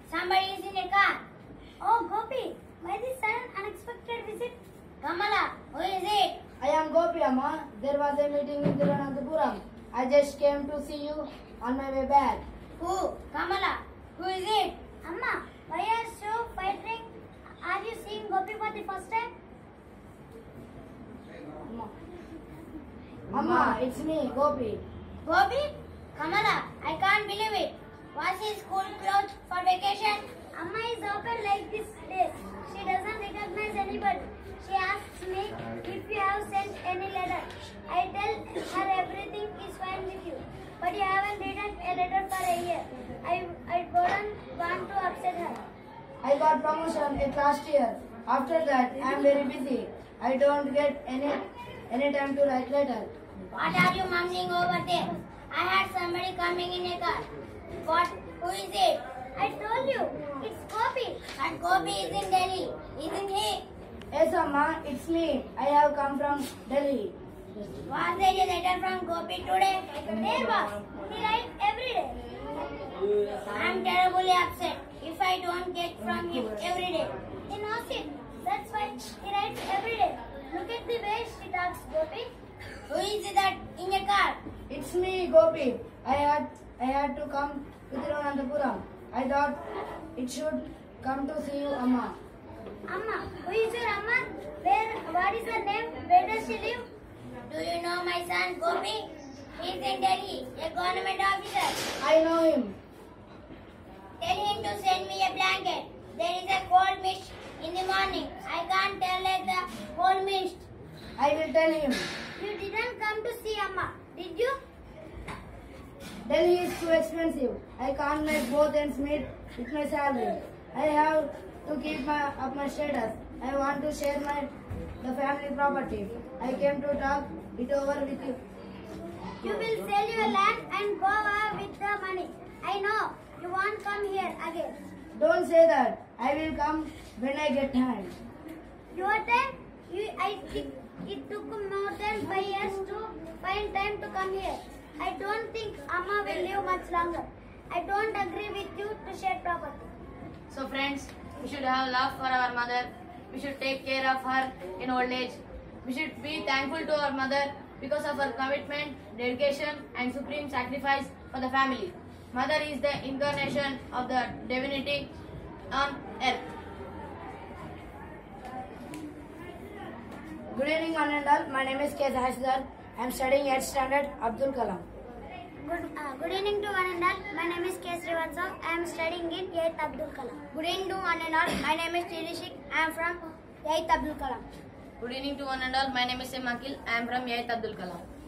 Somebody is in a car. Oh, Gopi, why this sudden unexpected visit? Kamala, who is it? I am Gopi, Amma. There was a meeting in Thiruvananthapuram. I just came to see you on my way back. Who? Kamala, who is it? Amma, why are you so fighting? Are you seeing Gopi for the first time? Amma, it's me, Gopi. Gopi? Kamala, I can't believe it. Was his school closed for vacation? Amma is open like this day. She doesn't recognize anybody. She asks me if you have sent any letter. I tell her everything is fine with you. But you haven't written a letter for a year. I don't want to upset her. I got promotion at last year. After that, I am very busy. I don't get any time to write letter. What are you mumbling over there? I had somebody coming in a car. What? Who is it? I told you. It's Gopi. And Gopi is in Delhi, isn't he? Yes, Amma, it's me. I have come from Delhi. Was there a letter from Gopi today? There was. He writes every day. I am terribly upset if I don't get from him every day. He knows it. That's why he writes every day. Look at the way she talks, Gopi. Who is that in a car? It's me, Gopi. I had to come to Thiruvananthapuram. I thought it should come to see you, Amma. Amma, who is your Amma? What is her name? Where does she live? Do you know my son Gopi? He is in Delhi, a government officer. I know him. Tell him to send me a blanket. There is a cold mist in the morning. I can't tolerate the cold mist. I will tell him. You didn't come to see Amma, did you? Delhi is too expensive. I can't make both ends meet with my salary. I have to keep up my status. I want to share the family property. I came to talk it over with you. You will sell your land and go away with the money. I know. You won't come here again. Don't say that. I will come when I get time. Your time? I think it took more than 5 years to find time to come here. I don't think Amma will live much longer. I don't agree with you to share property. So friends, we should have love for our mother. We should take care of her in old age. We should be thankful to our mother because of her commitment, dedication and supreme sacrifice for the family. Mother is the incarnation of the divinity on earth. Good evening, one and all. My name is K. Sahasdar. I am studying 8th standard Abdul Kalam. Good evening to one and all. My name is K. Srivatsa. I am studying in 8th Abdul Kalam. Good evening to one and all. My name is Tirishik. I am from 8th Abdul Kalam. Good evening to one and all. My name is M. Akil. I am from 8th Abdul Kalam.